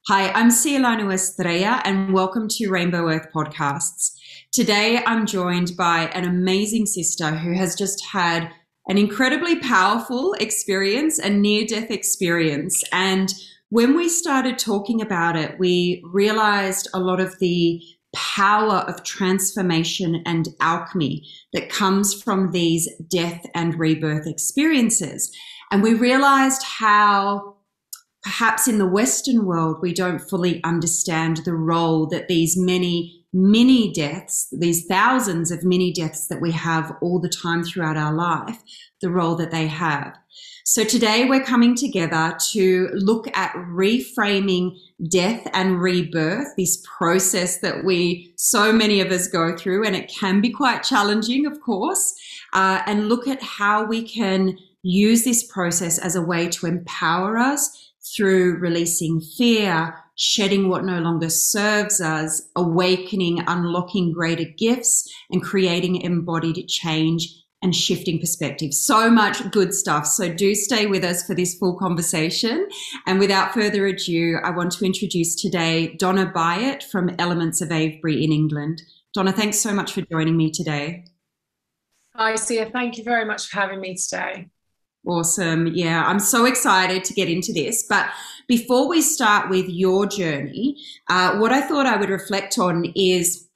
Hi, I'm Sia-Lanu Estrella, and welcome to Rainbow Earth Podcasts. Today, I'm joined by an amazing sister who has just had an incredibly powerful experience, a near-death experience. And when we started talking about it, we realized a lot of the power of transformation and alchemy that comes from these death and rebirth experiences. And we realized how perhaps in the Western world, we don't fully understand the role that these many mini deaths, these thousands of mini deaths that we have all the time throughout our life, the role that they have. So today we're coming together to look at reframing death and rebirth, this process that so many of us go through, and it can be quite challenging, of course, and look at how we can use this process as a way to empower us through releasing fear, shedding what no longer serves us, awakening, unlocking greater gifts, and creating embodied change and shifting perspective. So much good stuff. So do stay with us for this full conversation. And without further ado, I want to introduce today Donna Byatt from Elements of Avebury in England. Donna, thanks so much for joining me today. Hi, Sia. Thank you very much for having me today. Awesome. Yeah, I'm so excited to get into this. But before we start with your journey, what I thought I would reflect on is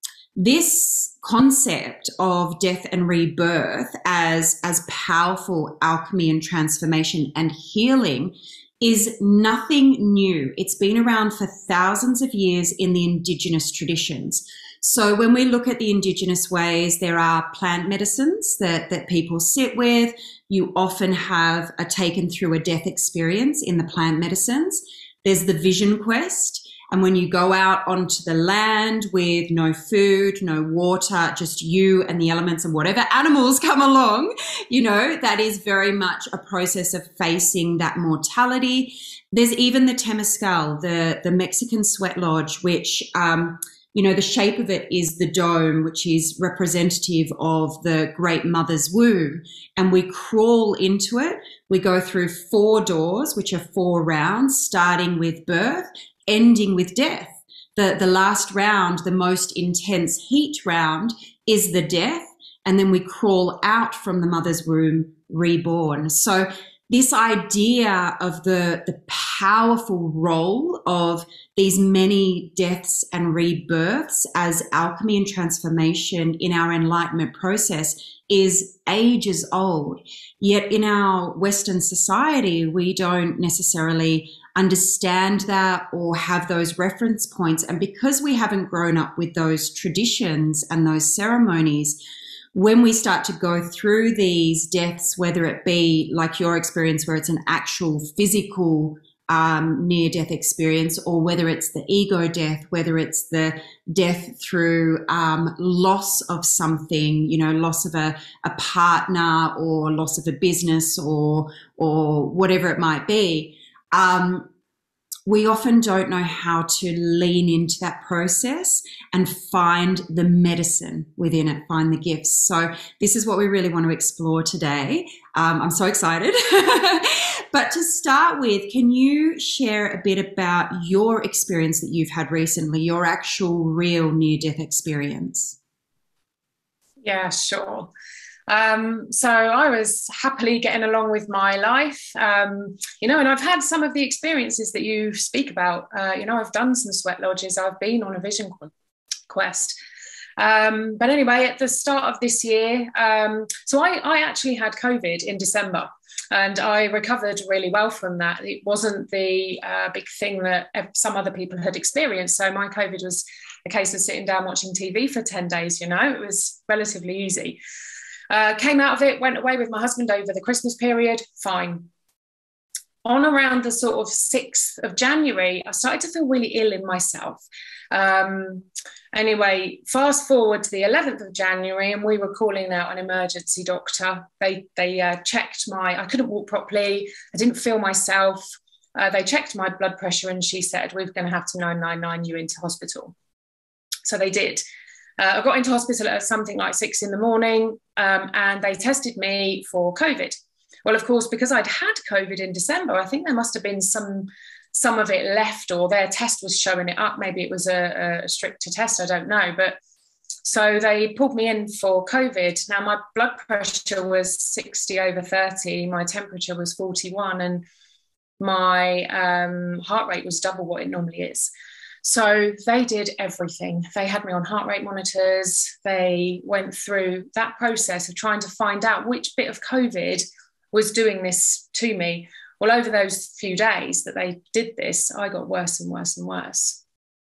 this concept of death and rebirth as powerful alchemy and transformation and healing is nothing new. It's been around for thousands of years in the Indigenous traditions. So when we look at the Indigenous ways, there are plant medicines that people sit with. You often have a taken through a death experience in the plant medicines. There's the vision quest. And when you go out onto the land with no food, no water, just you and the elements and whatever animals come along, that is very much a process of facing that mortality. There's even the Temazcal, the Mexican sweat lodge, which, the shape of it is the dome, which is representative of the great mother's womb. And we crawl into it. We go through 4 doors, which are 4 rounds, starting with birth, ending with death. The last round, the most intense heat round, is the death. And then we crawl out from the mother's womb, reborn. So this idea of the powerful role of these many deaths and rebirths as alchemy and transformation in our enlightenment process is ages old. Yet in our Western society, we don't necessarily understand that or have those reference points. And because we haven't grown up with those traditions and those ceremonies, when we start to go through these deaths, whether it be like your experience where it's an actual physical near-death experience, or whether it's the ego death, whether it's the death through loss of something, loss of a partner or loss of a business or whatever it might be, we often don't know how to lean into that process and find the medicine within it, find the gifts. So this is what we really want to explore today. I'm so excited. But to start with, can you share a bit about your experience that you've had recently, your actual real near-death experience? Yeah, sure. So I was happily getting along with my life, and I've had some of the experiences that you speak about. I've done some sweat lodges. I've been on a vision quest. But anyway, at the start of this year, so I actually had COVID in December. And I recovered really well from that. It wasn't the big thing that some other people had experienced. So my COVID was a case of sitting down watching TV for 10 days, It was relatively easy. Came out of it, went away with my husband over the Christmas period, fine. On around the sort of 6th of January, I started to feel really ill in myself. Anyway, fast forward to the 11th of January, and we were calling out an emergency doctor. They checked I couldn't walk properly. I didn't feel myself. They checked my blood pressure, and she said, we're going to have to 999 you into hospital. So they did. I got into hospital at something like 6 in the morning, and they tested me for COVID. Well, of course, because I'd had COVID in December, I think there must have been some some of it left, or their test was showing it up. Maybe it was a stricter test, I don't know. But so they pulled me in for COVID. Now, my blood pressure was 60/30, my temperature was 41, and my heart rate was double what it normally is. So they did everything. They had me on heart rate monitors. They went through that process of trying to find out which bit of COVID was doing this to me. Well, over those few days that they did this, I got worse and worse and worse.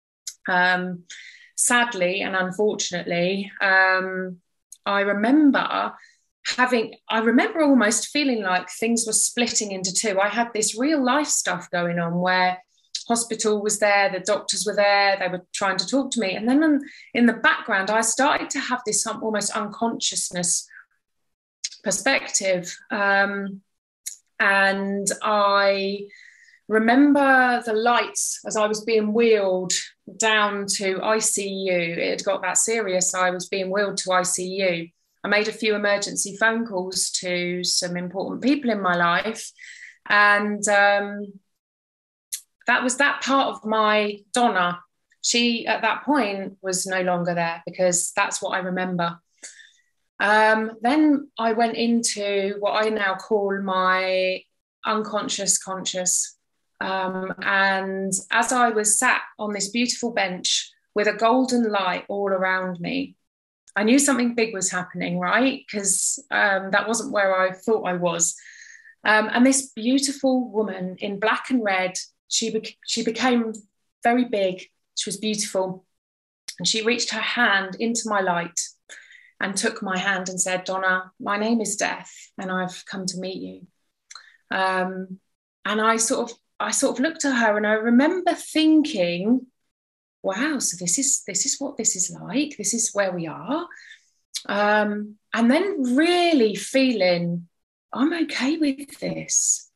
Sadly and unfortunately, I remember almost feeling like things were splitting into two. I had this real life stuff going on where hospital was there, the doctors were there, they were trying to talk to me. And then in the background, I started to have this almost unconsciousness perspective. And I remember the lights as I was being wheeled down to ICU. It had got that serious. I was being wheeled to ICU. I made a few emergency phone calls to some important people in my life. And that was that part of my Donna. She, at that point, was no longer there, because that's what I remember. Then I went into what I now call my unconscious conscious. And as I was sat on this beautiful bench with a golden light all around me, I knew something big was happening, right? Because that wasn't where I thought I was. And this beautiful woman in black and red, she became very big. She was beautiful. And she reached her hand into my light and took my hand and said, "Donna, my name is Death, and I've come to meet you." And I sort of looked at her, and I remember thinking, wow, so this is what this is like. This is where we are. And then really feeling, I'm okay with this.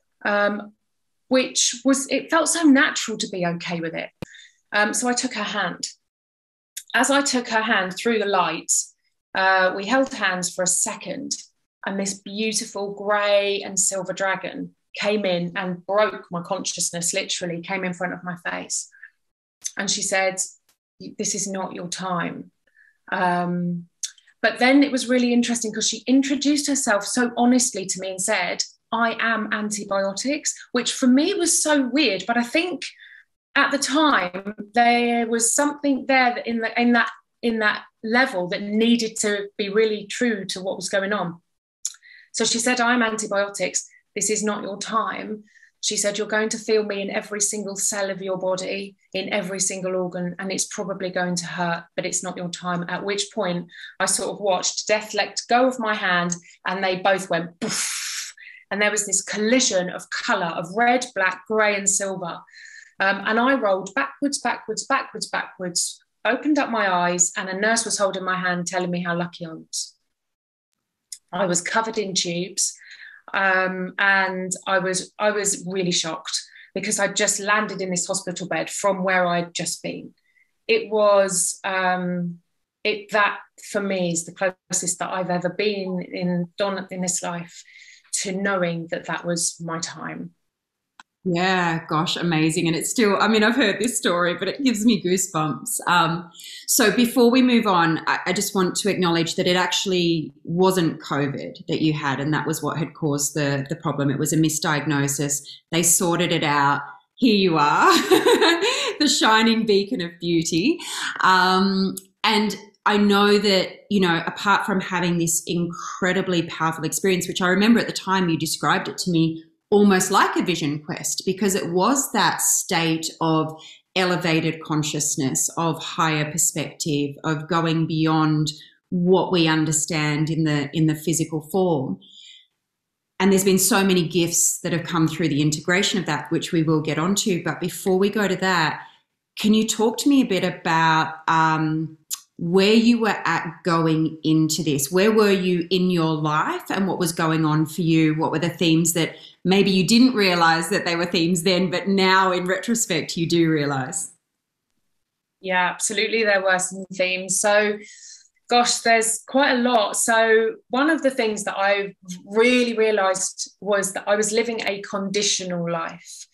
It felt so natural to be okay with it. So I took her hand. As I took her hand through the light, we held hands for a second, and this beautiful grey and silver dragon came in and broke my consciousness, literally came in front of my face. And she said, "This is not your time." But then it was really interesting, because she introduced herself so honestly to me and said, "I am antibiotics," which for me was so weird. But I think at the time there was something there in that level that needed to be really true to what was going on. So she said, "I'm antibiotics. This is not your time." She said, "You're going to feel me in every single cell of your body, in every single organ, and it's probably going to hurt, but it's not your time." At which point I sort of watched Death let go of my hand, and they both went poof. And there was this collision of colour, of red, black, grey and silver. And I rolled backwards, backwards, backwards, backwards, opened up my eyes, and a nurse was holding my hand telling me how lucky I was. I was covered in tubes. And I was really shocked, because I'd just landed in this hospital bed from where I'd just been. It was that for me is the closest that I've ever been in this life to knowing that was my time. Yeah, gosh, amazing. And it's still, I mean, I've heard this story, but it gives me goosebumps. So before we move on, I just want to acknowledge that it actually wasn't COVID that you had, and that was what had caused the problem. It was a misdiagnosis. They sorted it out. Here you are, the shining beacon of beauty. And I know that, you know, apart from having this incredibly powerful experience, which I remember at the time you described it to me almost like a vision quest, because it was that state of elevated consciousness, of higher perspective, of going beyond what we understand in the physical form. And there's been so many gifts that have come through the integration of that, which we will get onto. But before we go to that, can you talk to me a bit about where you were at going into this? Where were you in your life, and what was going on for you? What were the themes that maybe you didn't realize that they were themes then, but now in retrospect you do realize? Yeah, absolutely. There were some themes. So, gosh, there's quite a lot. So one of the things that I really realized was that I was living a conditional life.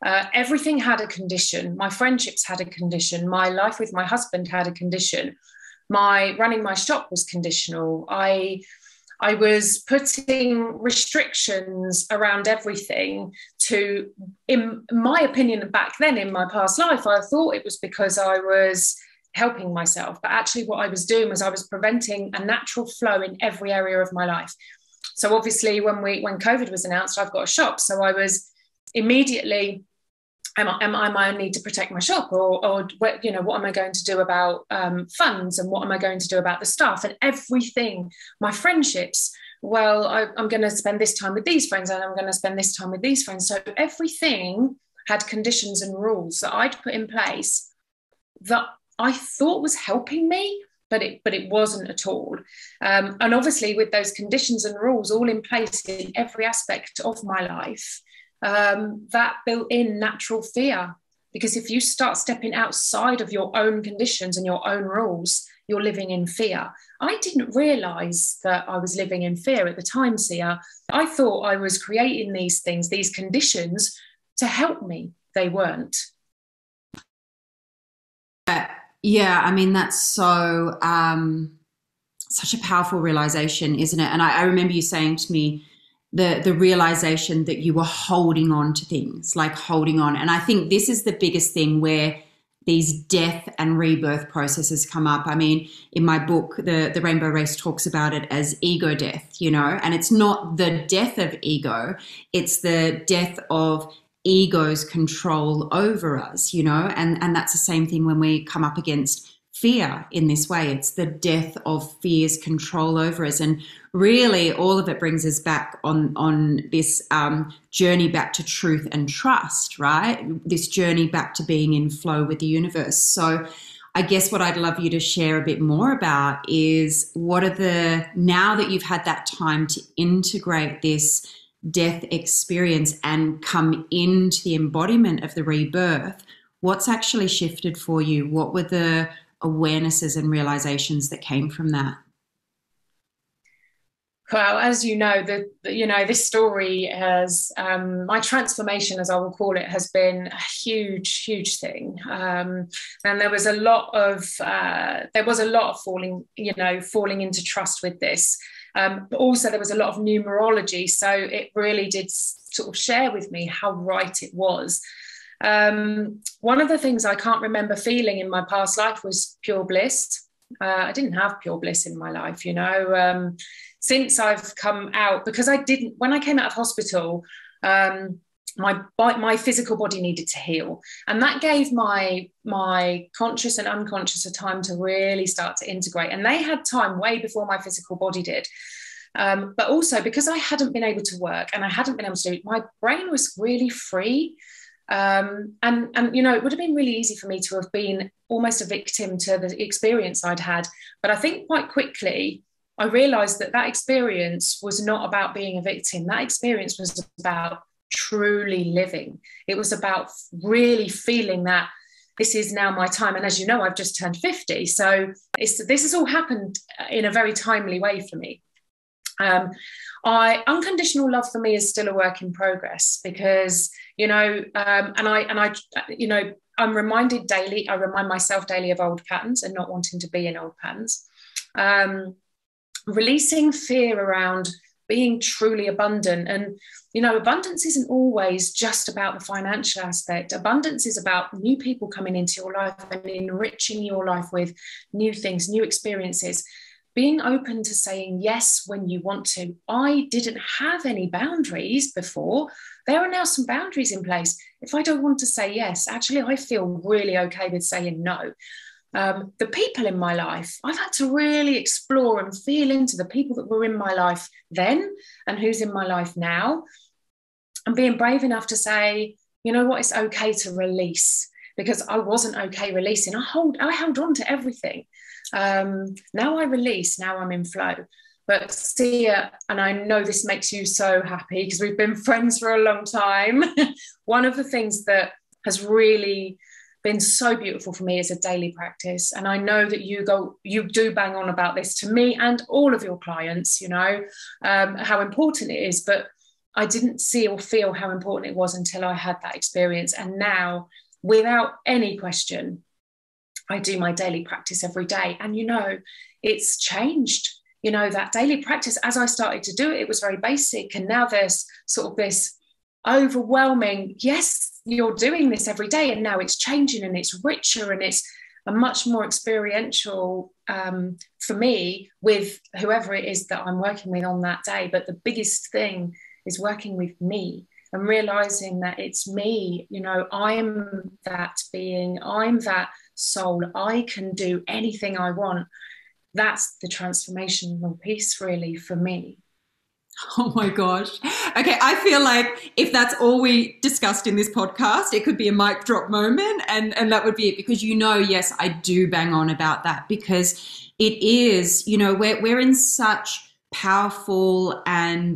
Everything had a condition. My friendships had a condition. My life with my husband had a condition. My running my shop was conditional. I was putting restrictions around everything to, in my opinion, back then in my past life, I thought it was because I was helping myself. But actually what I was doing was I was preventing a natural flow in every area of my life. So obviously when COVID was announced, I've got a shop. So I was immediately, am I need to protect my shop, or you know, what am I going to do about funds, and what am I going to do about the staff and everything, my friendships? Well, I'm going to spend this time with these friends, and I'm going to spend this time with these friends. So everything had conditions and rules that I'd put in place that I thought was helping me, but it wasn't at all. And obviously with those conditions and rules all in place in every aspect of my life, that built in natural fear, because if you start stepping outside of your own conditions and your own rules, you're living in fear. I didn't realize that I was living in fear at the time, Sia. I thought I was creating these things, these conditions to help me. They weren't. Yeah, I mean, that's so such a powerful realization, isn't it? And I remember you saying to me, the realization that you were holding on to things, like holding on. And I think this is the biggest thing where these death and rebirth processes come up. I mean, in my book, the Rainbow Race talks about it as ego death, you know, and it's not the death of ego, it's the death of ego's control over us, you know, and that's the same thing when we come up against fear in this way. It's the death of fear's control over us. And really all of it brings us back on this journey back to truth and trust, right? This journey back to being in flow with the universe. So I guess what I'd love you to share a bit more about is what are now that you've had that time to integrate this death experience and come into the embodiment of the rebirth, what's actually shifted for you? What were the awarenesses and realizations that came from that? Well, as you know, this story has my transformation, as I will call it, has been a huge, huge thing. And there was a lot of falling into trust with this. But also there was a lot of numerology, so it really did sort of share with me how right it was. One of the things I can't remember feeling in my past life was pure bliss. I didn't have pure bliss in my life, you know. Since I've come out, because when I came out of hospital, my physical body needed to heal, and that gave my conscious and unconscious a time to really start to integrate, and they had time way before my physical body did. But also because I hadn't been able to work and I hadn't been able to do it, my brain was really free. And you know, it would have been really easy for me to have been almost a victim to the experience I'd had. But I think quite quickly I realized that experience was not about being a victim. That experience was about truly living. It was about really feeling that this is now my time. And as you know, I've just turned 50. So this has all happened in a very timely way for me. Unconditional love for me is still a work in progress, because, you know, you know, I'm reminded daily, I remind myself daily of old patterns and not wanting to be in old patterns. Releasing fear around being truly abundant. And, you know, abundance isn't always just about the financial aspect. Abundance is about new people coming into your life and enriching your life with new things, new experiences. Being open to saying yes when you want to. I didn't have any boundaries before. There are now some boundaries in place. If I don't want to say yes, actually, I feel really okay with saying no. The people in my life, I've had to really explore and feel into the people that were in my life then and who's in my life now, and being brave enough to say, you know what, it's okay to release, because I wasn't okay releasing. I held on to everything. Now I release, now I'm in flow. But Sia, and I know this makes you so happy because we've been friends for a long time. One of the things that has really been so beautiful for me is a daily practice. And I know that you do bang on about this to me and all of your clients, you know, how important it is. But I didn't see or feel how important it was until I had that experience. And now, without any question, I do my daily practice every day. And, you know, it's changed. You know, that daily practice, as I started to do it, it was very basic. And now there's sort of this overwhelming, yes, you're doing this every day. And now it's changing and it's richer and it's a much more experiential for me with whoever it is that I'm working with on that day. But the biggest thing is working with me and realizing that it's me. You know, I'm that being, I'm that soul. I can do anything I want. That's the transformational piece really for me. Oh my gosh. Okay, I feel like if that's all we discussed in this podcast, it could be a mic drop moment, and that would be it, because, you know, yes, I do bang on about that, because it is, you know, we're in such powerful and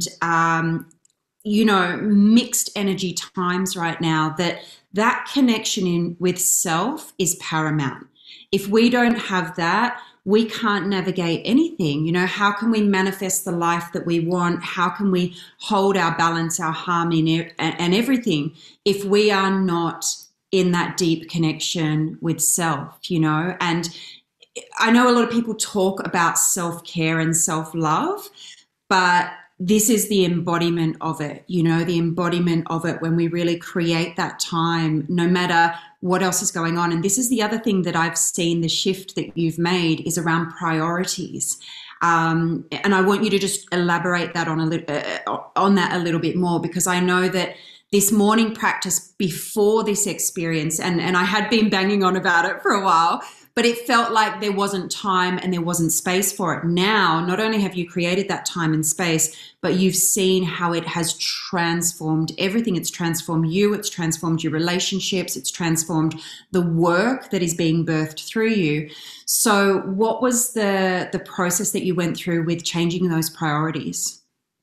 you know, mixed energy times right now that connection in with self is paramount. If we don't have that, we can't navigate anything. You know, how can we manifest the life that we want? How can we hold our balance, our harmony, and everything if we are not in that deep connection with self, you know? And I know a lot of people talk about self-care and self-love, but this is the embodiment of it, you know, the embodiment of it when we really create that time, no matter what else is going on. And this is the other thing that I've seen, the shift that you've made is around priorities. And I want you to just elaborate that on that a little bit more, because I know that this morning practice before this experience, and I had been banging on about it for a while, but it felt like there wasn't time and there wasn't space for it. Now, not only have you created that time and space, but you've seen how it has transformed everything. It's transformed you, it's transformed your relationships, it's transformed the work that is being birthed through you. So what was the process that you went through with changing those priorities?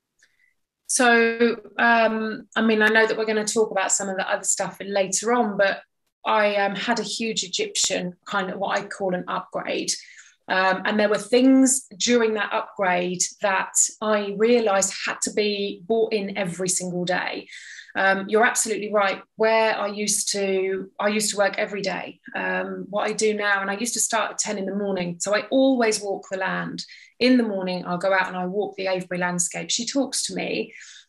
So, I mean, I know that we're going to talk about some of the other stuff later on, but I had a huge Egyptian kind of what I call an upgrade. And there were things during that upgrade that I realized had to be brought in every single day. You're absolutely right. Where I used to work every day. What I do now, and I used to start at 10 in the morning. So I always walk the land. In the morning, I'll go out and I walk the Avebury landscape. She talks to me.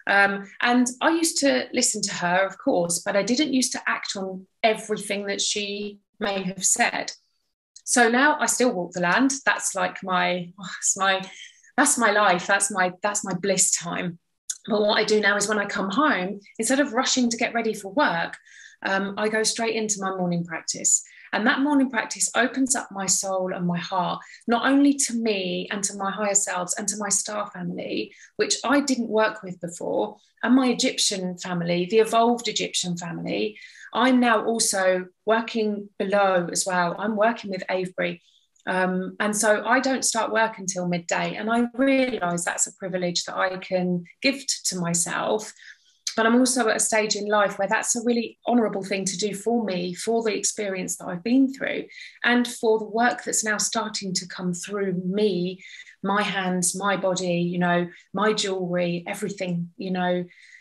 And I used to listen to her, of course, but I didn't used to act on everything that she may have said. So now I still walk the land. That's like that's my life. That's my bliss time. But what I do now is when I come home, instead of rushing to get ready for work, I go straight into my morning practice. And that morning practice opens up my soul and my heart, not only to me and to my higher selves and to my star family, which I didn't work with before, and my Egyptian family, the evolved Egyptian family. I'm now also working below as well. I'm working with Avebury. And so I don't start work until midday. And I realise that's a privilege that I can gift to myself. But I'm also at a stage in life where that's a really honourable thing to do for me, for the experience that I've been through, and for the work that's now starting to come through me, my hands, my body, you know, my jewellery, everything, you know.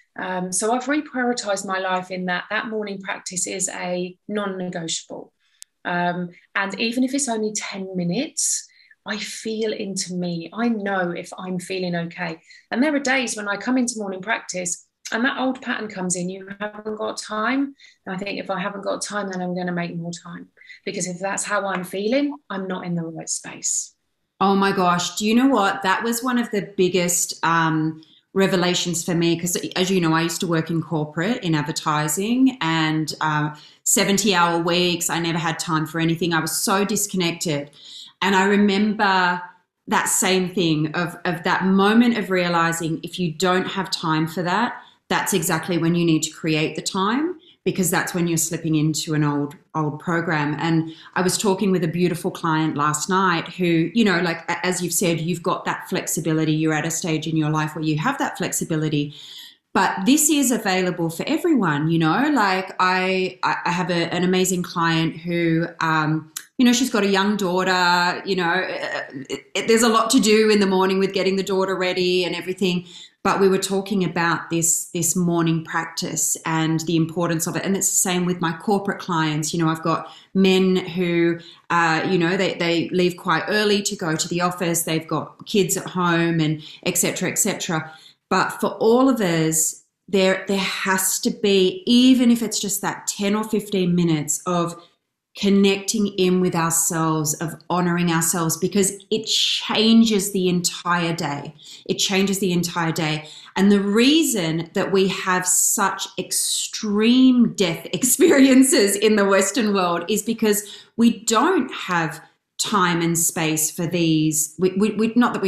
So I've reprioritised my life in that morning practice is a non-negotiable. And even if it's only 10 minutes, I feel into me. I know if I'm feeling okay. And there are days when I come into morning practice and that old pattern comes in, you haven't got time. And I think if I haven't got time, then I'm going to make more time. Because if that's how I'm feeling, I'm not in the right space. Oh my gosh. Do you know what? That was one of the biggest revelations for me, because as you know, I used to work in corporate in advertising and 70-hour weeks. I never had time for anything. I was so disconnected. And I remember that same thing of that moment of realizing if you don't have time for that, that's exactly when you need to create the time, because that's when you're slipping into an old program. And I was talking with a beautiful client last night who, you know, like, as you've said, you've got that flexibility. You're at a stage in your life where you have that flexibility. But this is available for everyone, you know, like I have an amazing client who you know, she's got a young daughter, you know, there's a lot to do in the morning with getting the daughter ready and everything. But we were talking about this morning practice and the importance of it. And it's the same with my corporate clients. You know, I've got men who, you know, they leave quite early to go to the office. They've got kids at home and et cetera, et cetera. But for all of us, there has to be, even if it's just that 10 or 15 minutes of connecting in with ourselves, of honoring ourselves, because it changes the entire day. It changes the entire day. And the reason that we have such extreme death experiences in the Western world is because we don't have time and space for these. Not that we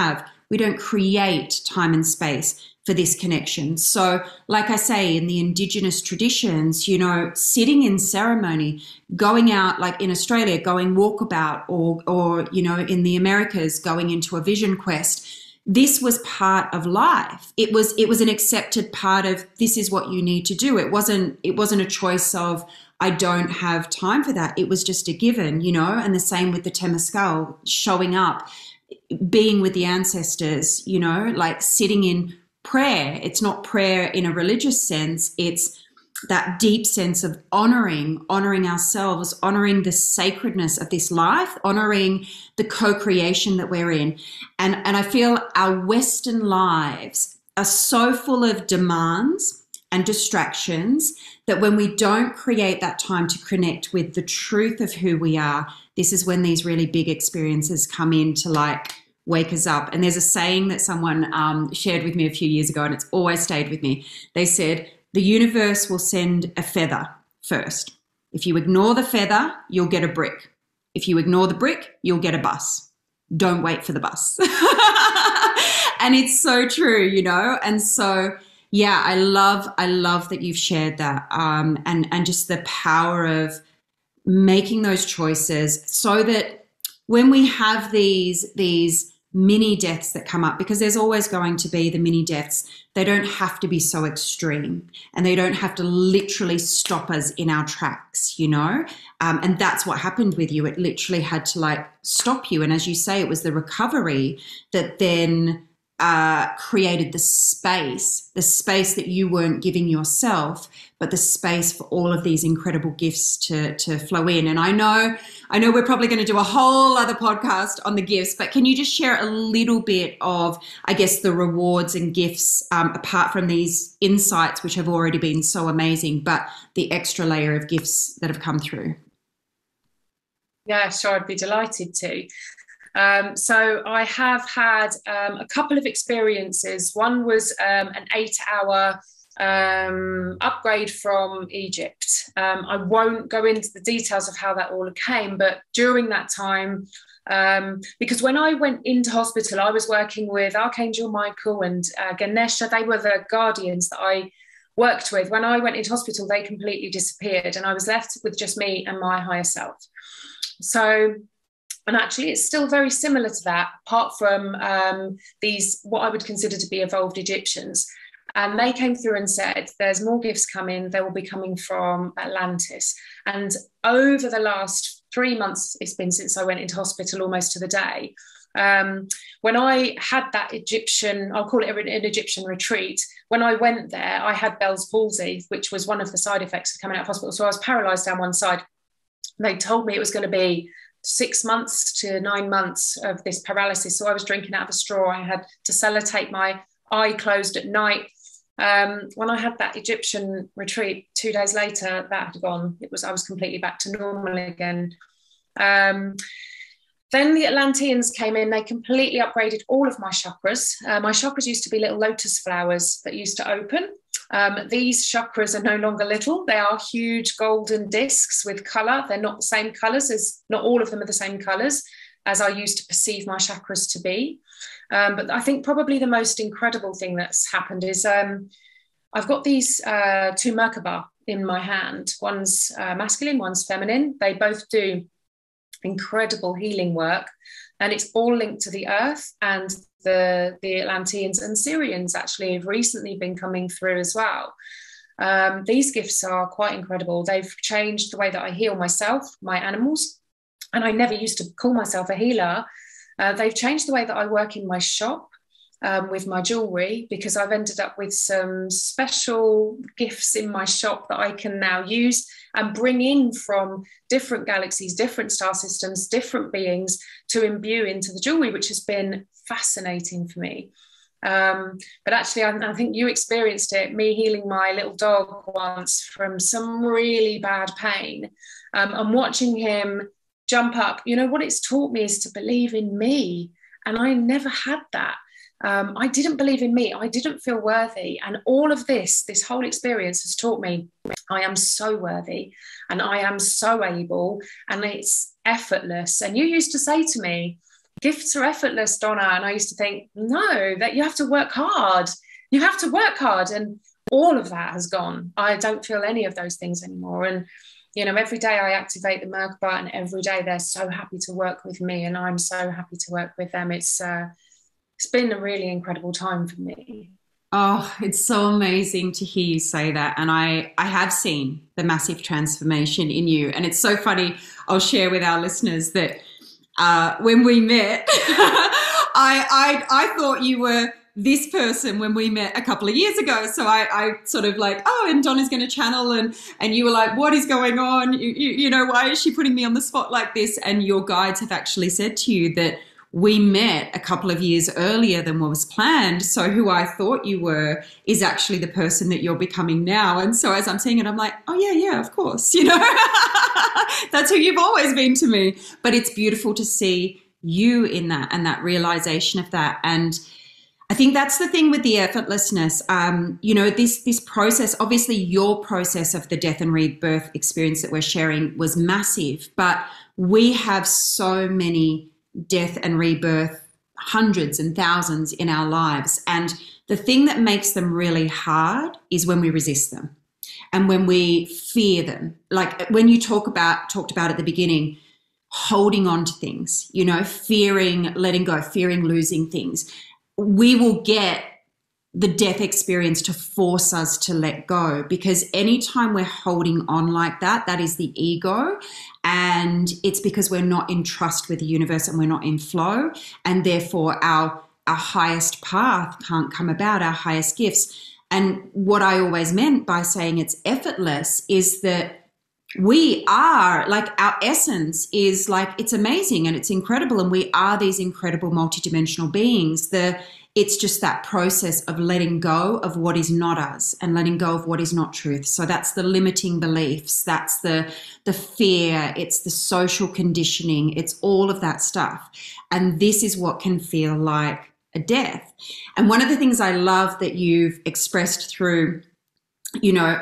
don't create time and space for this connection. So like I say, in the Indigenous traditions, you know, sitting in ceremony, going out, like in Australia, going walkabout, or you know, in the Americas, going into a vision quest, this was part of life. It was an accepted part of, this is what you need to do. It wasn't a choice of, I don't have time for that. It was just a given, you know. And the same with the Temazcal, showing up, being with the ancestors, you know, like sitting in prayer. It's not prayer in a religious sense. It's that deep sense of honoring ourselves, honoring the sacredness of this life, honoring the co-creation that we're in. And I feel our Western lives are so full of demands and distractions that when we don't create that time to connect with the truth of who we are, this is when these really big experiences come in to like wake us up. And there's a saying that someone shared with me a few years ago, and it's always stayed with me. They said, the universe will send a feather first. If you ignore the feather, you'll get a brick. If you ignore the brick, you'll get a bus. Don't wait for the bus. And it's so true, you know? And so, yeah, I love that you've shared that, and just the power of making those choices so that when we have these mini deaths that come up, because there's always going to be the mini deaths, they don't have to be so extreme, and they don't have to literally stop us in our tracks, you know? And that's what happened with you. It literally had to like stop you. And as you say, it was the recovery that then created the space that you weren't giving yourself, but the space for all of these incredible gifts to flow in. And I know we're probably going to do a whole other podcast on the gifts, but can you just share a little bit of, I guess, the rewards and gifts, apart from these insights, which have already been so amazing, but the extra layer of gifts that have come through? Yeah, sure. I'd be delighted to. So I have had a couple of experiences. One was an 8-hour upgrade from Egypt. I won't go into the details of how that all came, but during that time, because when I went into hospital, I was working with Archangel Michael and Ganesha. They were the guardians that I worked with. When I went into hospital, they completely disappeared, and I was left with just me and my higher self. So, and actually, it's still very similar to that, apart from these, what I would consider to be evolved Egyptians. And they came through and said, there's more gifts coming. They will be coming from Atlantis. And over the last 3 months, it's been since I went into hospital, almost to the day, when I had that Egyptian, I'll call it an Egyptian retreat. When I went there, I had Bell's palsy, which was one of the side effects of coming out of hospital. So I was paralyzed down one side. They told me it was going to be 6 months to 9 months of this paralysis. So I was drinking out of a straw. I had to sellotape my eye closed at night. When I had that Egyptian retreat 2 days later, that had gone. I was completely back to normal again. Then the Atlanteans came in. They completely upgraded all of my chakras. My chakras used to be little lotus flowers that used to open. These chakras are no longer little. They are huge golden discs with colour. They're not the same colours not all of them are the same colours as I used to perceive my chakras to be. But I think probably the most incredible thing that's happened is I've got these 2 Merkaba in my hand. One's masculine, one's feminine. They both do incredible healing work, and it's all linked to the earth. And the Atlanteans and Syrians actually have recently been coming through as well. These gifts are quite incredible. They've changed the way that I heal myself, my animals, and I never used to call myself a healer. They've changed the way that I work in my shop with my jewelry, because I've ended up with some special gifts in my shop that I can now use and bring in from different galaxies, different star systems, different beings to imbue into the jewelry, which has been fascinating for me. But actually, I think you experienced it, me healing my little dog once from some really bad pain, and watching him jump up. You know, what it's taught me is to believe in me. And I never had that. I didn't believe in me. I didn't feel worthy. And all of this whole experience has taught me I am so worthy and I am so able, and it's effortless. And you used to say to me, gifts are effortless, Donna. And I used to think, no, that you have to work hard. You have to work hard. And all of that has gone. I don't feel any of those things anymore. And, you know, every day I activate the Merkaba, and every day they're so happy to work with me, and I'm so happy to work with them. It's been a really incredible time for me. Oh, it's so amazing to hear you say that. And I have seen the massive transformation in you. And it's so funny. I'll share with our listeners that when we met, I thought you were this person when we met a couple of years ago. So I sort of like, oh, and Donna's going to channel, and you were like, what is going on? You know, why is she putting me on the spot like this? And your guides have actually said to you that we met a couple of years earlier than what was planned. So who I thought you were is actually the person that you're becoming now. And so as I'm seeing it, I'm like, oh yeah, of course, you know, that's who you've always been to me. But it's beautiful to see you in that, and that realization of that. And I think that's the thing with the effortlessness. You know, this process, obviously your process of the death and rebirth experience that we're sharing was massive, but we have so many death and rebirth, hundreds and thousands in our lives. And the thing that makes them really hard is when we resist them and when we fear them. Like when you talked about at the beginning, holding on to things, you know, fearing letting go, fearing losing things. We will get the death experience to force us to let go, because anytime we're holding on like that, that is the ego. And it's because we're not in trust with the universe and we're not in flow. And therefore our highest path can't come about, our highest gifts. And what I always meant by saying it's effortless is that we are, like, our essence is like, it's amazing and it's incredible. And we are these incredible multidimensional beings. It's just that process of letting go of what is not us and letting go of what is not truth. So that's the limiting beliefs. That's the fear. It's the social conditioning. It's all of that stuff. And this is what can feel like a death. And one of the things I love that you've expressed through, you know,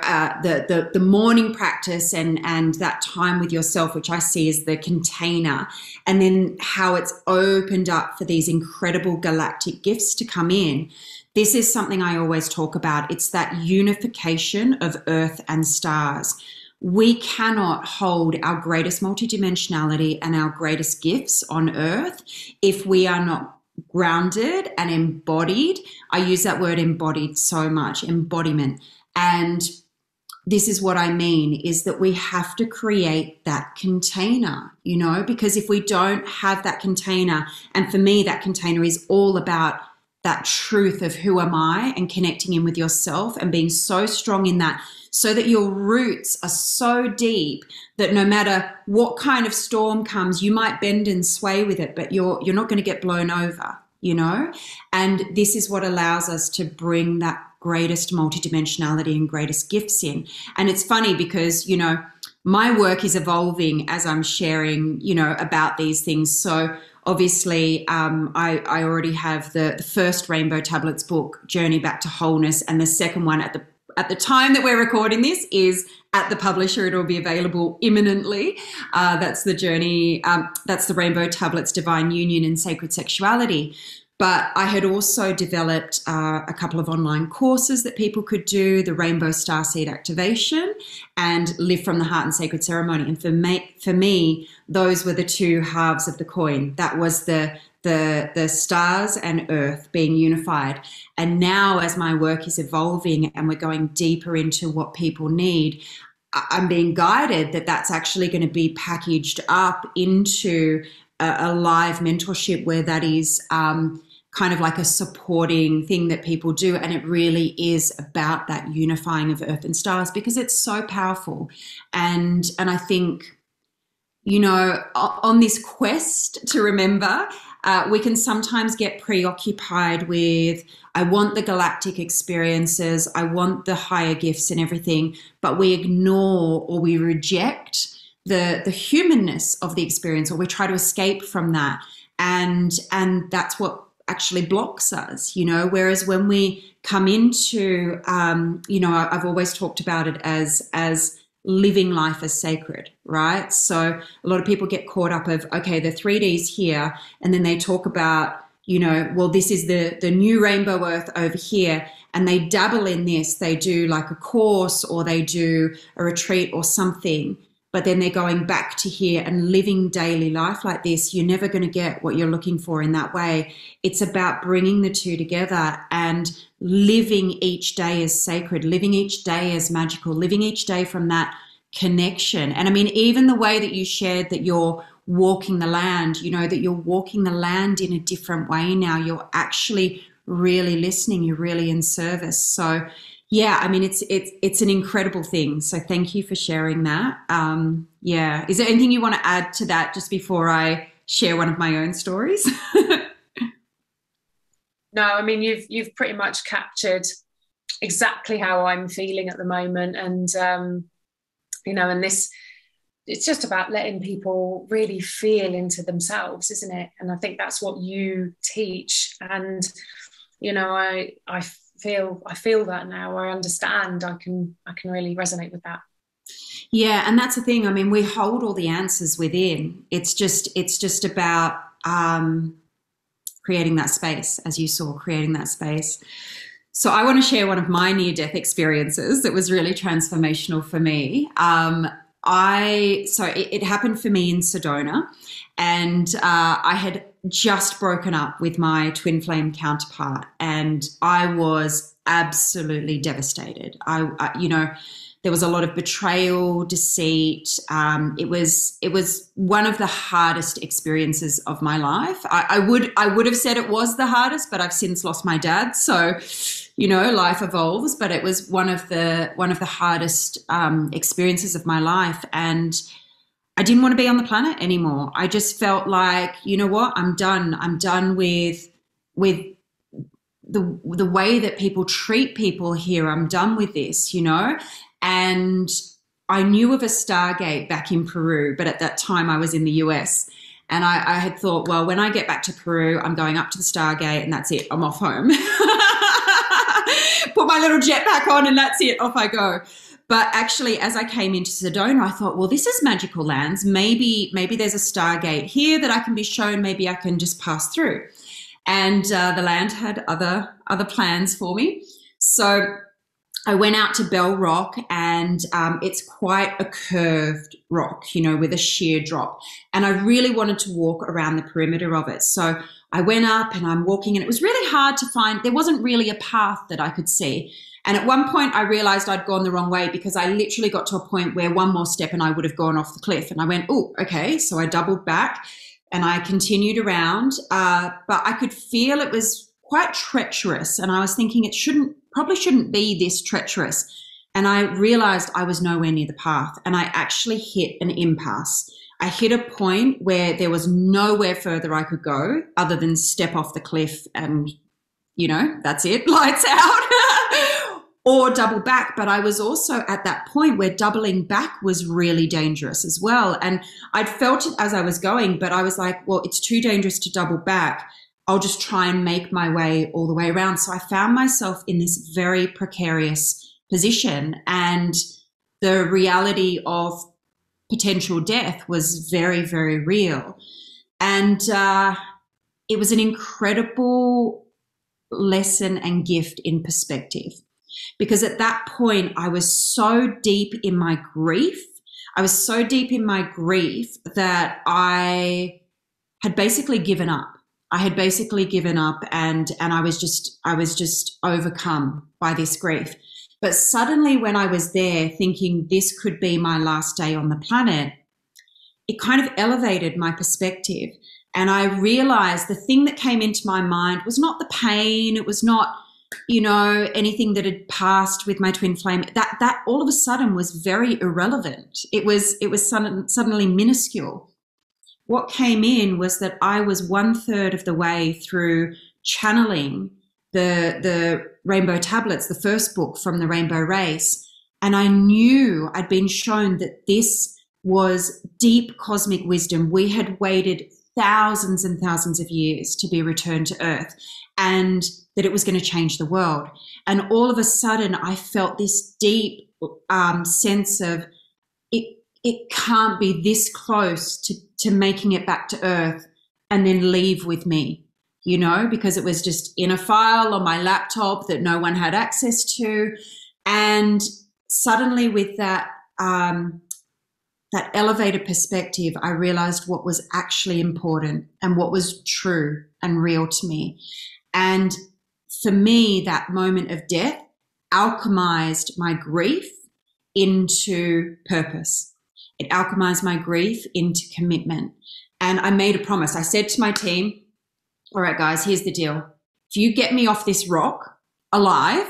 the morning practice and that time with yourself, which I see as the container, and then how it's opened up for these incredible galactic gifts to come in. This is something I always talk about. It's that unification of earth and stars. We cannot hold our greatest multidimensionality and our greatest gifts on earth if we are not grounded and embodied. I use that word embodied so much, embodiment. And this is what I mean, is that we have to create that container, you know, because if we don't have that container, and for me, that container is all about that truth of who am I and connecting in with yourself and being so strong in that, so that your roots are so deep that no matter what kind of storm comes, you might bend and sway with it, but you're not going to get blown over, you know. And this is what allows us to bring that greatest multidimensionality and greatest gifts in. And it's funny because, you know, my work is evolving as I'm sharing, you know, about these things. So obviously, I already have the first Rainbow Tablets book, Journey Back to Wholeness, and the second one at the time that we're recording this is at the publisher. It'll be available imminently. That's the journey. That's the Rainbow Tablets, Divine Union and Sacred Sexuality. But I had also developed a couple of online courses that people could do, the Rainbow Starseed Activation and Live from the Heart and Sacred Ceremony. And for me, those were the two halves of the coin. That was the stars and earth being unified. And now as my work is evolving and we're going deeper into what people need, I'm being guided that that's actually going to be packaged up into a live mentorship where that is kind of like a supporting thing that people do. And it really is about that unifying of earth and stars, because it's so powerful. And I think, you know, on this quest to remember, we can sometimes get preoccupied with, I want the galactic experiences, I want the higher gifts and everything, but we ignore or we reject the humanness of the experience, or we try to escape from that. And that's what actually blocks us, you know, whereas when we come into, you know, I've always talked about it as living life as sacred, right? So a lot of people get caught up of, okay, the 3D's here, and then they talk about, you know, well, this is the new rainbow earth over here, and they dabble in this. They do like a course, or they do a retreat or something, but then they're going back to here and living daily life like this. You're never going to get what you're looking for in that way. It's about bringing the two together and living each day as sacred, living each day as magical, living each day from that connection. And I mean, even the way that you shared that you're walking the land, you know, that you're walking the land in a different way now. You're actually really listening. You're really in service. So yeah, I mean, it's an incredible thing. So thank you for sharing that. Yeah. Is there anything you want to add to that just before I share one of my own stories? No, I mean, you've pretty much captured exactly how I'm feeling at the moment. And, you know, and this, it's just about letting people really feel into themselves, isn't it? And I think that's what you teach. And, you know, I feel that now. I understand. I can really resonate with that. Yeah, and that's the thing. I mean, we hold all the answers within. It's just about creating that space, as you saw, creating that space. So I want to share one of my near-death experiences that was really transformational for me. It happened for me in Sedona, and I had just broken up with my twin flame counterpart, and I was absolutely devastated. You know, there was a lot of betrayal, deceit. It was one of the hardest experiences of my life. I would have said it was the hardest, but I've since lost my dad, so you know, life evolves. But it was one of the hardest experiences of my life, and I didn't want to be on the planet anymore. I just felt like, you know what, I'm done. I'm done with the way that people treat people here. I'm done with this, you know. And I knew of a Stargate back in Peru, but at that time I was in the US. And I had thought, well, when I get back to Peru, I'm going up to the Stargate and that's it. I'm off home. Put my little jetpack on and that's it. Off I go. But actually, as I came into Sedona, I thought, well, this is magical lands. Maybe there's a Stargate here that I can be shown. Maybe I can just pass through. And the land had other plans for me. So I went out to Bell Rock, and it's quite a curved rock, you know, with a sheer drop. And I really wanted to walk around the perimeter of it. So I went up and I'm walking, and it was really hard to find. There wasn't really a path that I could see. And at one point I realized I'd gone the wrong way, because I literally got to a point where one more step and I would have gone off the cliff. And I went, oh, okay. So I doubled back and I continued around. But I could feel it was quite treacherous. And I was thinking it probably shouldn't be this treacherous. And I realized I was nowhere near the path, and I actually hit an impasse. I hit a point where there was nowhere further I could go other than step off the cliff and, you know, that's it, lights out. Or double back. But I was also at that point where doubling back was really dangerous as well. And I'd felt it as I was going, but I was like, well, it's too dangerous to double back. I'll just try and make my way all the way around. So I found myself in this very precarious position, and the reality of potential death was very, very real. And it was an incredible lesson and gift in perspective. Because at that point, I was so deep in my grief. I was so deep in my grief that I had basically given up. And I was just overcome by this grief. But suddenly when I was there thinking this could be my last day on the planet, it kind of elevated my perspective. And I realized the thing that came into my mind was not the pain. It was not, you know, anything that had passed with my twin flame. That all of a sudden was very irrelevant. It was suddenly minuscule. What came in was that I was 1/3 of the way through channeling the Rainbow Tablets, the first book from the Rainbow Race. And I knew I'd been shown that this was deep cosmic wisdom. We had waited thousands and thousands of years to be returned to Earth, and that it was going to change the world. And all of a sudden I felt this deep sense of it can't be this close to making it back to Earth and then leave with me, you know, because it was just in a file on my laptop that no one had access to. And suddenly with that elevated perspective, I realized what was actually important and what was true and real to me. And for me, that moment of death alchemized my grief into purpose. It alchemized my grief into commitment. And I made a promise. I said to my team, all right, guys, here's the deal. If you get me off this rock alive,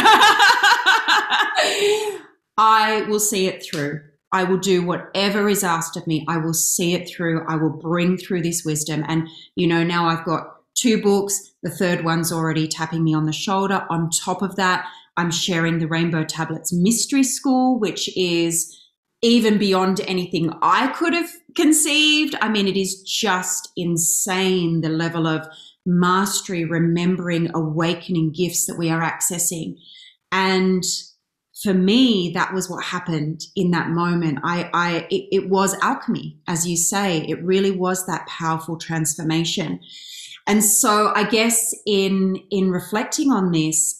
I will see it through. I will do whatever is asked of me. I will see it through. I will bring through this wisdom. And, you know, now I've got 2 books. The 3rd one's already tapping me on the shoulder. On top of that, I'm sharing the Rainbow Tablets Mystery School, which is even beyond anything I could have conceived. I mean, it is just insane, the level of mastery, remembering, awakening gifts that we are accessing. And for me, that was what happened in that moment. It was alchemy, as you say. It really was that powerful transformation. And so I guess in reflecting on this,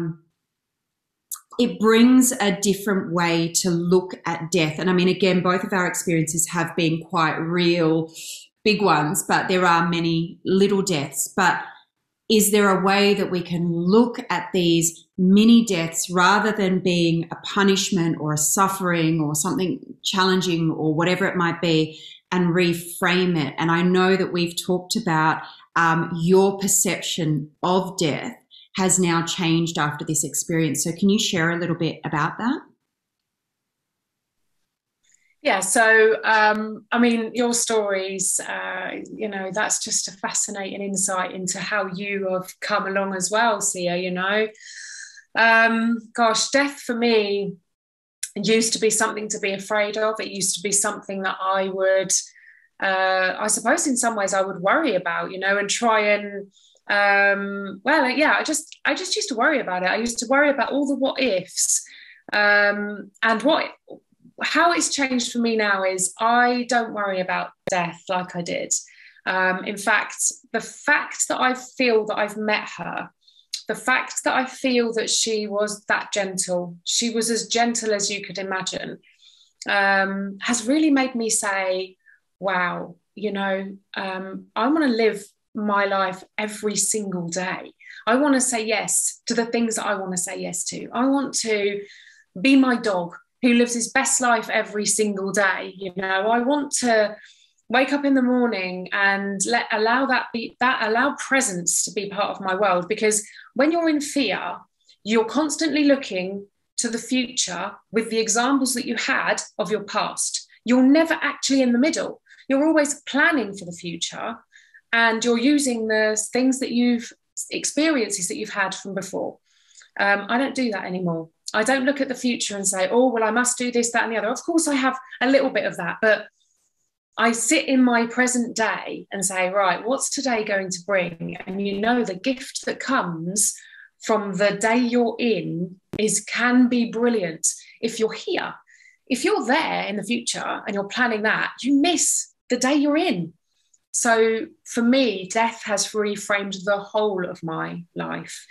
it brings a different way to look at death. And I mean, again, both of our experiences have been quite real, big ones, but there are many little deaths. But is there a way that we can look at these mini deaths rather than being a punishment or a suffering or something challenging or whatever it might be, and reframe it? And I know that we've talked about your perception of death has now changed after this experience. So can you share a little bit about that? Yeah, so I mean, your stories, you know, that's just a fascinating insight into how you have come along as well, Sia, you know. Gosh, death for me used to be something to be afraid of. It used to be something that I would, I suppose in some ways I would worry about, you know, and try and, well, yeah, I just used to worry about it. I used to worry about all the what ifs, and how it's changed for me now is I don't worry about death like I did. In fact, the fact that I feel that I've met her, the fact that I feel that she was that gentle, she was as gentle as you could imagine, has really made me say, wow, you know, I want to live my life every single day. I want to say yes to the things that I want to say yes to. I want to be my dog who lives his best life every single day. You know, I want to wake up in the morning and allow presence to be part of my world. Because when you're in fear, you're constantly looking to the future with the examples that you had of your past. You're never actually in the middle. You're always planning for the future, and you're using the things that experiences that you've had from before. I don't do that anymore. I don't look at the future and say, oh, well, I must do this, that, and the other. Of course, I have a little bit of that, but I sit in my present day and say, right, what's today going to bring? And you know, the gift that comes from the day you're in can be brilliant if you're here. If you're there in the future and you're planning that, you miss the day you're in. So for me, death has reframed the whole of my life.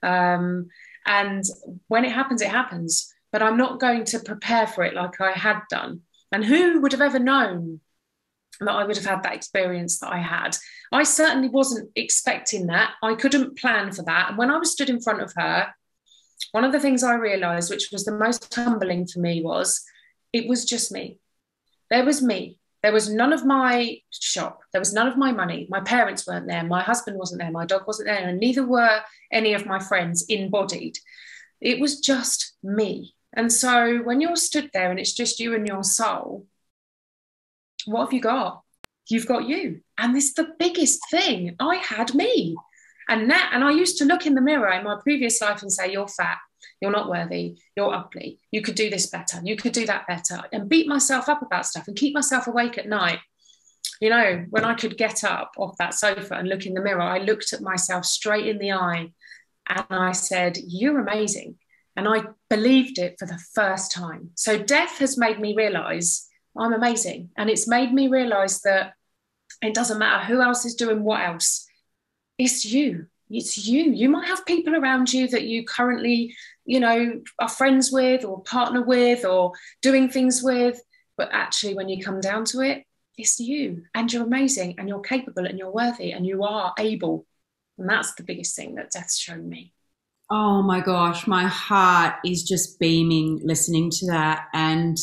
And when it happens, it happens. But I'm not going to prepare for it like I had done. And who would have ever known that I would have had that experience that I had? I certainly wasn't expecting that. I couldn't plan for that. And when I was stood in front of her, one of the things I realized, which was the most humbling for me, was it was just me. There was me. There was none of my shop. There was none of my money. My parents weren't there. My husband wasn't there. My dog wasn't there. And neither were any of my friends embodied. It was just me. And so when you're stood there and it's just you and your soul, what have you got? You've got you. And this is the biggest thing. I had me. And I used to look in the mirror in my previous life and say, you're fat, you're not worthy, you're ugly, you could do this better, you could do that better, and beat myself up about stuff and keep myself awake at night. You know, when I could get up off that sofa and look in the mirror, I looked at myself straight in the eye and I said, you're amazing. And I believed it for the first time. So death has made me realize I'm amazing. And it's made me realize that it doesn't matter who else is doing what else. It's you. It's you. You might have people around you that you currently, you know, are friends with or partner with or doing things with. But actually, when you come down to it, it's you. And you're amazing and you're capable and you're worthy and you are able. And that's the biggest thing that death's shown me. Oh my gosh, my heart is just beaming listening to that. And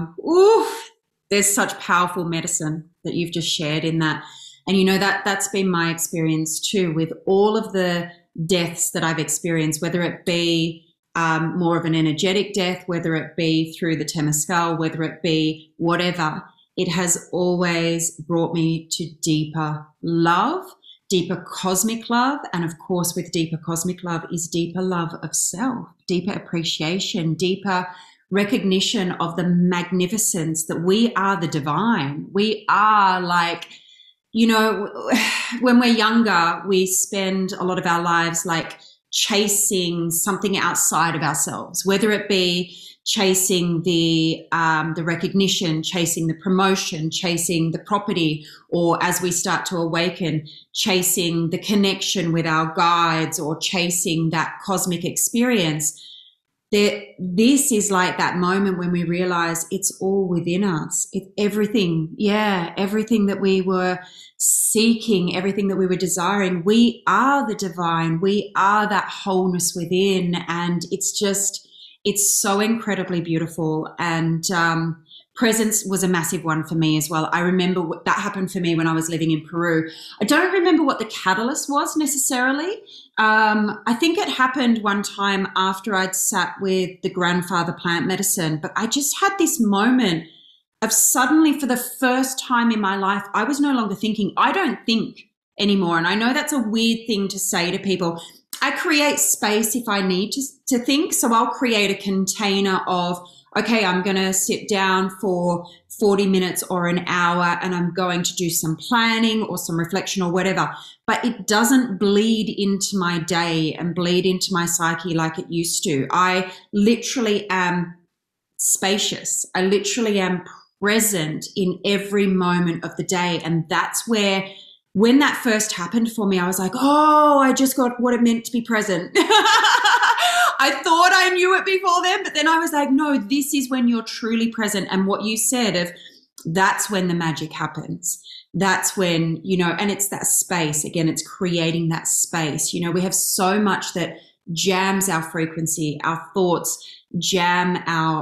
there's such powerful medicine that you've just shared in that. And you know, that's been my experience too with all of the deaths that I've experienced, whether it be more of an energetic death, whether it be through the Temazcal, whether it be whatever, it has always brought me to deeper love, deeper cosmic love. And of course, with deeper cosmic love is deeper love of self, deeper appreciation, deeper recognition of the magnificence that we are the divine. We are like, you know, when we're younger, we spend a lot of our lives like chasing something outside of ourselves, whether it be chasing the recognition, chasing the promotion, chasing the property, or as we start to awaken, chasing the connection with our guides or chasing that cosmic experience. This is like that moment when we realize it's all within us. It's everything. Yeah. Everything that we were seeking, everything that we were desiring. We are the divine. We are that wholeness within. And it's so incredibly beautiful. And, presence was a massive one for me as well. I remember that happened for me when I was living in Peru. I don't remember what the catalyst was necessarily. I think it happened one time after I'd sat with the grandfather plant medicine, but I just had this moment of suddenly for the first time in my life, I was no longer thinking. I don't think anymore. And I know that's a weird thing to say to people. I create space if I need to think. So I'll create a container of, okay, I'm going to sit down for 40 minutes or an hour and I'm going to do some planning or some reflection or whatever. But it doesn't bleed into my day and bleed into my psyche like it used to. I literally am spacious. I literally am present in every moment of the day. And that's where, when that first happened for me, I was like, oh, I just got what it meant to be present. I thought I knew it before then, but then I was like, no, this is when you're truly present. And what you said of that's when the magic happens. That's when, you know, and it's that space. Again, it's creating that space. You know, we have so much that jams our frequency, our thoughts jam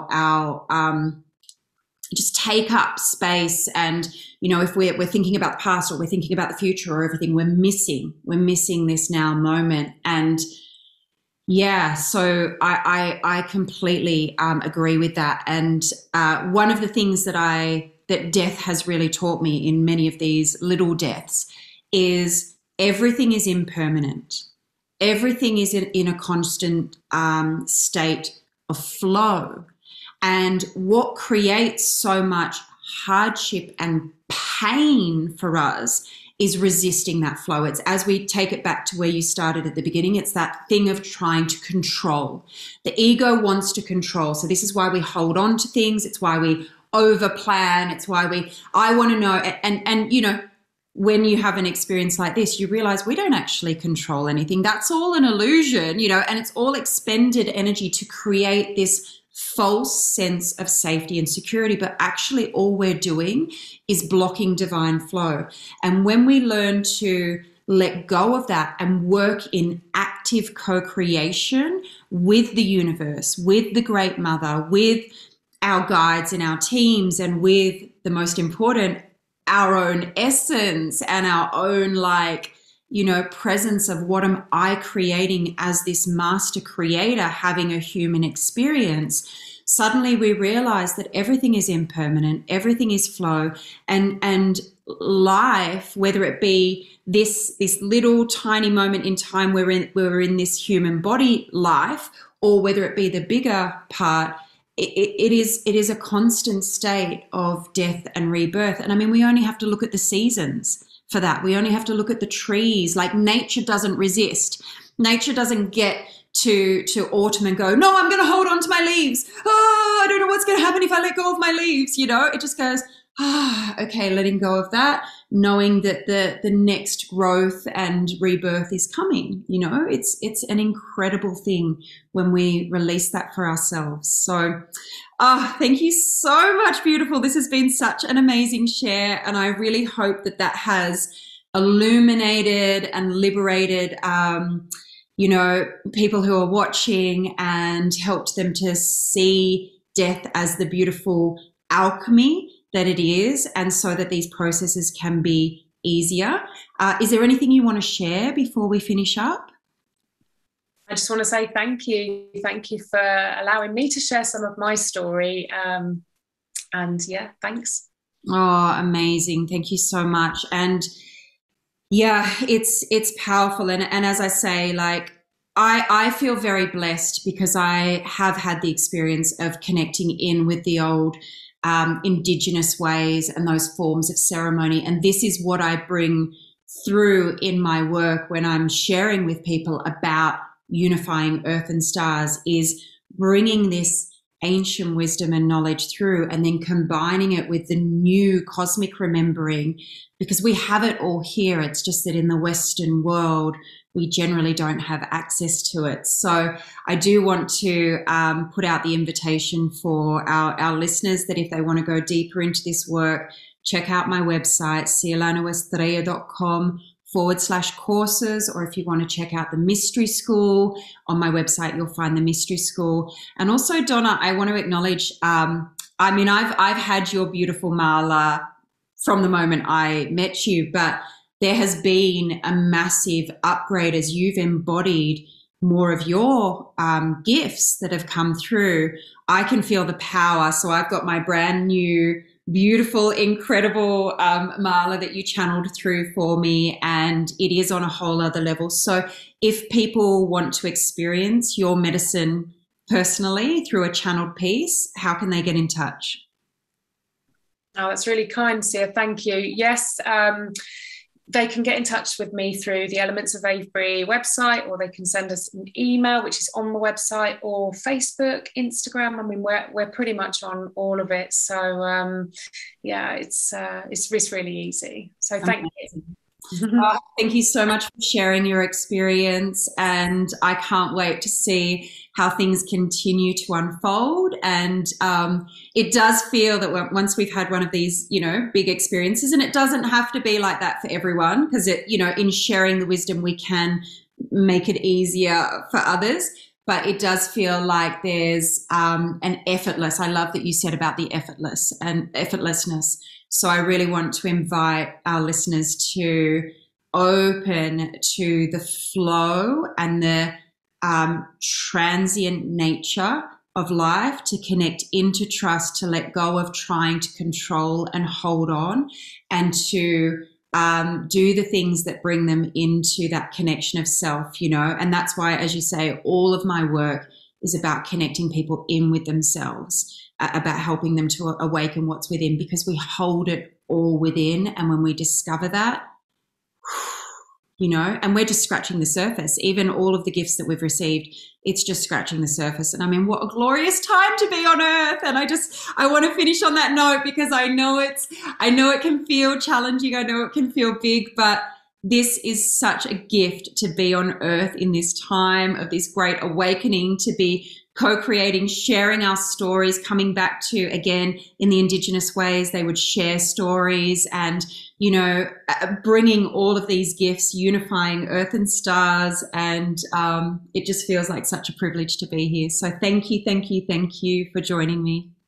just take up space. And, you know, if we're thinking about the past or we're thinking about the future or everything, we're missing this now moment. And yeah, so I completely agree with that. And one of the things that death has really taught me in many of these little deaths is everything is impermanent. Everything is in a constant state of flow. And what creates so much hardship and pain for us is resisting that flow. It's, as we take it back to where you started at the beginning, it's that thing of trying to control. The ego wants to control. So this is why we hold on to things. It's why we over plan. It's why I want to know. And, you know, when you have an experience like this, you realize we don't actually control anything. That's all an illusion, you know, and it's all expended energy to create this false sense of safety and security, but actually all we're doing is blocking divine flow. And when we learn to let go of that and work in active co-creation with the universe, with the Great Mother, with our guides and our teams, and with the most important, our own essence and our own, like, you know, presence of what am I creating as this master creator having a human experience, suddenly we realize that everything is impermanent, everything is flow, and life, whether it be this little tiny moment in time where we're in this human body life, or whether it be the bigger part, it is a constant state of death and rebirth. And I mean, we only have to look at the seasons for that. We only have to look at the trees. Like, nature doesn't resist. Nature doesn't get to autumn and go, no, I'm going to hold on to my leaves. Oh, I don't know what's going to happen if I let go of my leaves. You know, it just goes, okay, letting go of that, knowing that the next growth and rebirth is coming. You know, it's an incredible thing when we release that for ourselves. So, thank you so much, beautiful. This has been such an amazing share, and I really hope that has illuminated and liberated, you know, people who are watching, and helped them to see death as the beautiful alchemy that it is, and so that these processes can be easier. Is there anything you want to share before we finish up? I just want to say thank you. Thank you for allowing me to share some of my story. And yeah, thanks. Oh, amazing. Thank you so much. And yeah, it's powerful. And as I say, like, I feel very blessed because I have had the experience of connecting in with the old Indigenous ways and those forms of ceremony. And this is what I bring through in my work when I'm sharing with people about unifying earth and stars, is bringing this ancient wisdom and knowledge through, and then combining it with the new cosmic remembering, because we have it all here. It's just that in the Western world, we generally don't have access to it. So I do want to put out the invitation for our listeners that if they want to go deeper into this work, check out my website, Sia-Lanu-Estrella.com/courses, or if you want to check out the Mystery School, on my website, you'll find the Mystery School. And also, Donna, I want to acknowledge, I mean, I've had your beautiful mala from the moment I met you, but there has been a massive upgrade as you've embodied more of your gifts that have come through. I can feel the power. So I've got my brand new, beautiful, incredible mala that you channeled through for me, and it is on a whole other level. So if people want to experience your medicine personally through a channeled piece, how can they get in touch? Oh, that's really kind, Sia. Thank you. Yes, they can get in touch with me through the Elements of Avebury website, or they can send us an email, which is on the website, or Facebook, Instagram. I mean, we're pretty much on all of it. So yeah, it's really easy. So thank you. Thank you so much for sharing your experience, and I can't wait to see how things continue to unfold. And it does feel that once we've had one of these, you know, big experiences, and it doesn't have to be like that for everyone, because it, you know, in sharing the wisdom, we can make it easier for others. But it does feel like there's an effortless. I love that you said about the effortless and effortlessness. So I really want to invite our listeners to open to the flow and the transient nature of life, to connect into trust, to let go of trying to control and hold on, and to do the things that bring them into that connection of self, you know. And that's why, as you say, all of my work is about connecting people in with themselves, about helping them to awaken what's within, because we hold it all within. And when we discover that, you know, and we're just scratching the surface. Even all of the gifts that we've received, it's just scratching the surface. And I mean, what a glorious time to be on earth. And I want to finish on that note, because I know it can feel challenging. I know it can feel big, but this is such a gift to be on earth in this time of this great awakening, to be co-creating, sharing our stories, coming back to, again, in the Indigenous ways, they would share stories and, you know, bringing all of these gifts, unifying earth and stars. And it just feels like such a privilege to be here. So thank you, thank you, thank you for joining me.